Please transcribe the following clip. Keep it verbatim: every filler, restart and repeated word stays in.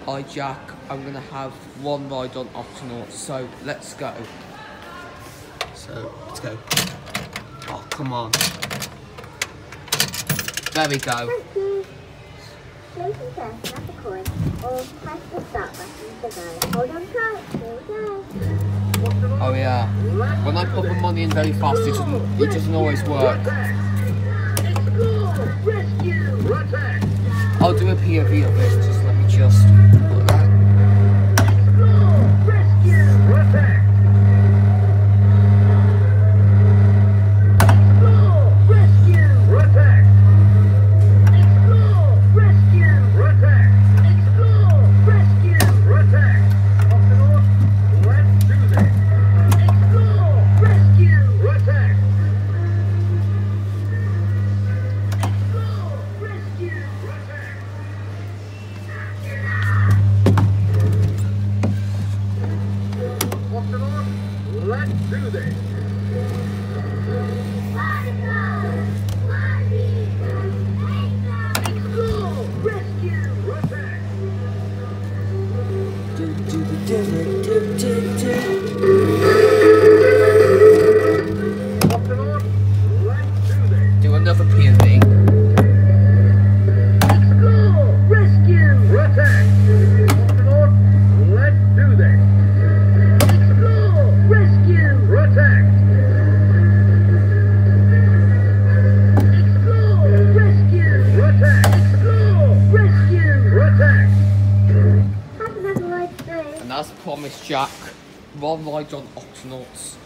Hi Jack, I'm gonna have one ride on Octonauts, so let's go. So, let's go. Oh, come on. There we go. Thank you. Please insert another coin or press the start button to go. Hold on tight, here we go. Oh yeah. When I put the money in very fast, it doesn't, it doesn't always work. I'll do a P O V of this, just let me just put that. Let's do this. Explore, rescue, attack. Do do do do do do do. Octonauts, let's do this. Do another P O V. Explore, rescue, attack. Octonauts, let's do this. Attack! Explore! Rescue! Attack! Explore! Rescue! Attack! Have another ride soon. And as promised, Jack, one ride on Octonauts.